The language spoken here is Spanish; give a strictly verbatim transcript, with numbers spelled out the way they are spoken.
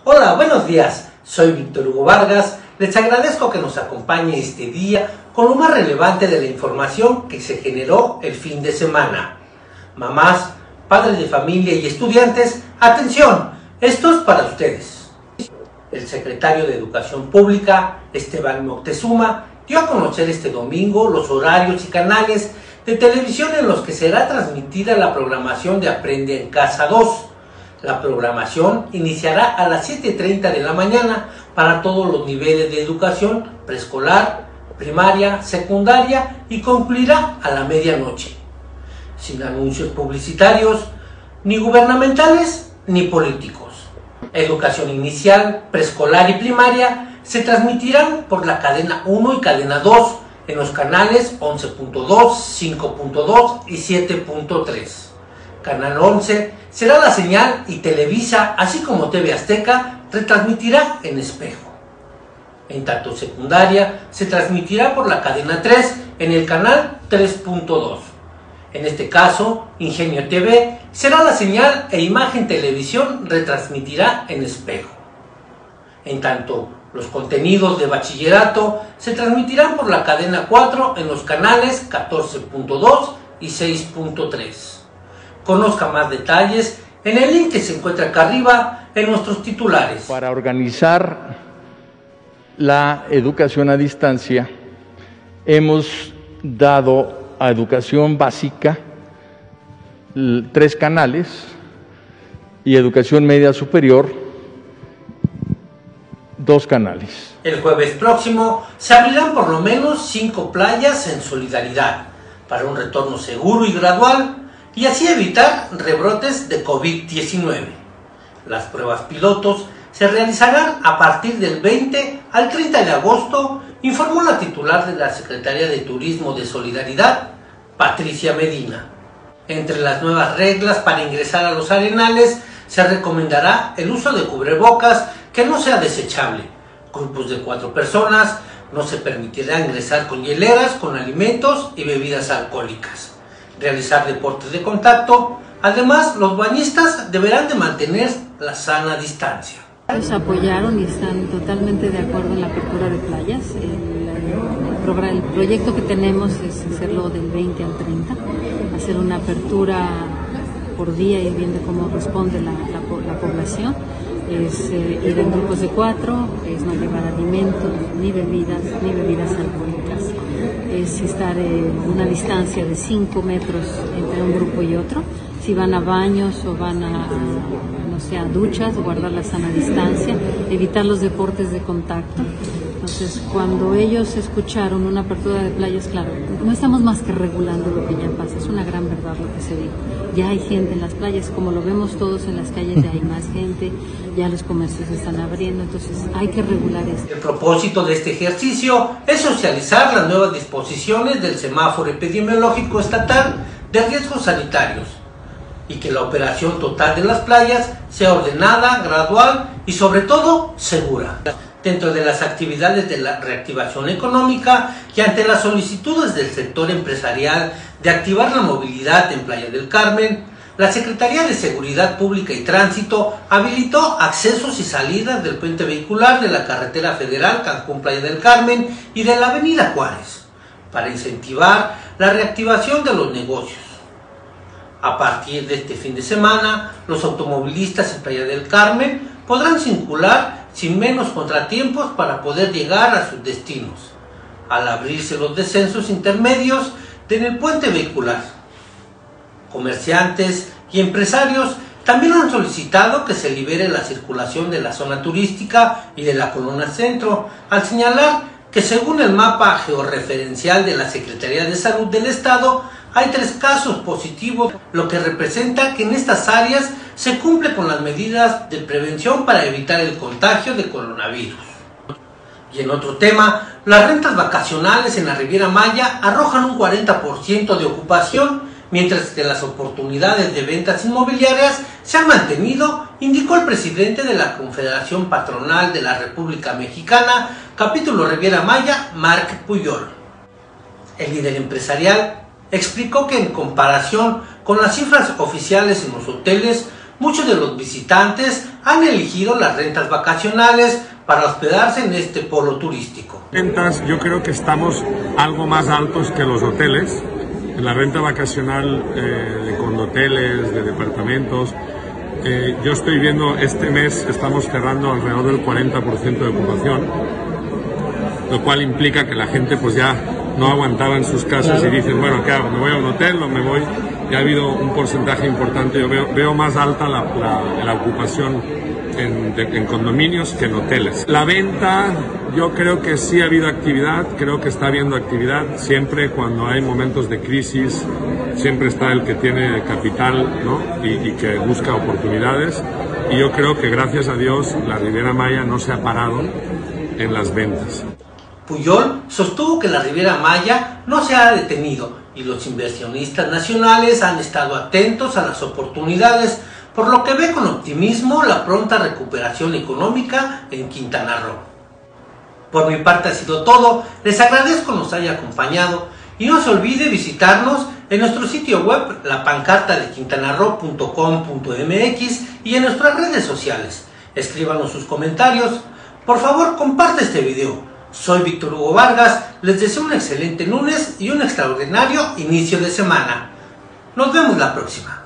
Hola, buenos días. Soy Víctor Hugo Vargas. Les agradezco que nos acompañe este día con lo más relevante de la información que se generó el fin de semana. Mamás, padres de familia y estudiantes, atención, esto es para ustedes. El secretario de Educación Pública, Esteban Moctezuma, dio a conocer este domingo los horarios y canales de televisión en los que será transmitida la programación de Aprende en Casa dos. La programación iniciará a las siete y treinta de la mañana para todos los niveles de educación preescolar, primaria, secundaria y concluirá a la medianoche. Sin anuncios publicitarios, ni gubernamentales ni políticos. Educación inicial, preescolar y primaria se transmitirán por la cadena uno y cadena dos en los canales once punto dos, cinco punto dos y siete punto tres. Canal once será la señal y Televisa, así como T V Azteca, retransmitirá en espejo. En tanto secundaria se transmitirá por la cadena tres en el canal tres punto dos. En este caso, Ingenio T V será la señal e Imagen Televisión retransmitirá en espejo. En tanto, los contenidos de bachillerato se transmitirán por la cadena cuatro en los canales catorce punto dos y seis punto tres. Conozca más detalles en el link que se encuentra acá arriba en nuestros titulares. Para organizar la educación a distancia, hemos dado a educación básica tres canales y educación media superior dos canales. El jueves próximo se abrirán por lo menos cinco playas en solidaridad para un retorno seguro y gradual y así evitar rebrotes de COVID diecinueve. Las pruebas pilotos se realizarán a partir del veinte al treinta de agosto, informó la titular de la Secretaría de Turismo de Solidaridad, Patricia Medina. Entre las nuevas reglas para ingresar a los arenales se recomendará el uso de cubrebocas que no sea desechable. Grupos de cuatro personas, no se permitirá ingresar con hieleras, con alimentos y bebidas alcohólicas. Realizar deportes de contacto. Además, los bañistas deberán de mantener la sana distancia. Nos apoyaron y están totalmente de acuerdo en la apertura de playas. El, el, programa, el proyecto que tenemos es hacerlo del veinte al treinta, hacer una apertura por día y viendo cómo responde la, la, la población. Es eh, ir en grupos de cuatro, es no llevar alimentos, ni bebidas, ni bebidas alcohólicas. Es estar en una distancia de cinco metros entre un grupo y otro. Si van a baños o van a, no sé, a duchas, guardar la sana distancia, evitar los deportes de contacto. Entonces, cuando ellos escucharon una apertura de playas, claro, no estamos más que regulando lo que ya pasa, es una gran verdad lo que se dijo. Ya hay gente en las playas, como lo vemos todos en las calles, ya hay más gente, ya los comercios se están abriendo, entonces hay que regular esto. El propósito de este ejercicio es socializar las nuevas disposiciones del semáforo epidemiológico estatal de riesgos sanitarios y que la operación total de las playas sea ordenada, gradual y sobre todo segura. Dentro de las actividades de la reactivación económica y ante las solicitudes del sector empresarial de activar la movilidad en Playa del Carmen, la Secretaría de Seguridad Pública y Tránsito habilitó accesos y salidas del puente vehicular de la carretera federal Cancún-Playa del Carmen y de la avenida Juárez, para incentivar la reactivación de los negocios. A partir de este fin de semana, los automovilistas en Playa del Carmen podrán circular sin menos contratiempos para poder llegar a sus destinos, al abrirse los descensos intermedios en el puente vehicular. Comerciantes y empresarios también han solicitado que se libere la circulación de la zona turística y de la Colonia Centro, al señalar que según el mapa georreferencial de la Secretaría de Salud del Estado, hay tres casos positivos, lo que representa que en estas áreas se cumple con las medidas de prevención para evitar el contagio de coronavirus. Y en otro tema, las rentas vacacionales en la Riviera Maya arrojan un cuarenta por ciento de ocupación, mientras que las oportunidades de ventas inmobiliarias se han mantenido, indicó el presidente de la Confederación Patronal de la República Mexicana, capítulo Riviera Maya, Marc Puyol. El líder empresarial explicó que en comparación con las cifras oficiales en los hoteles, muchos de los visitantes han elegido las rentas vacacionales para hospedarse en este polo turístico. Rentas, yo creo que estamos algo más altos que los hoteles. En la renta vacacional eh, de condoteles, de departamentos, eh, yo estoy viendo este mes estamos cerrando alrededor del cuarenta por ciento de ocupación, lo cual implica que la gente pues ya no aguantaba en sus casas y dicen, bueno, ¿qué hago? ¿Me voy a un hotel o me voy? Ya ha habido un porcentaje importante, yo veo, veo más alta la, la, la ocupación en, de, en condominios que en hoteles. La venta, yo creo que sí ha habido actividad, creo que está habiendo actividad, siempre cuando hay momentos de crisis, siempre está el que tiene capital, ¿no? y, y que busca oportunidades, y yo creo que gracias a Dios la Riviera Maya no se ha parado en las ventas. Pujol sostuvo que la Riviera Maya no se ha detenido y los inversionistas nacionales han estado atentos a las oportunidades, por lo que ve con optimismo la pronta recuperación económica en Quintana Roo. Por mi parte ha sido todo, les agradezco nos haya acompañado y no se olvide visitarnos en nuestro sitio web la pancarta de quintana roo punto com punto m x y en nuestras redes sociales. Escríbanos sus comentarios, por favor comparte este video. Soy Víctor Hugo Vargas, les deseo un excelente lunes y un extraordinario inicio de semana. Nos vemos la próxima.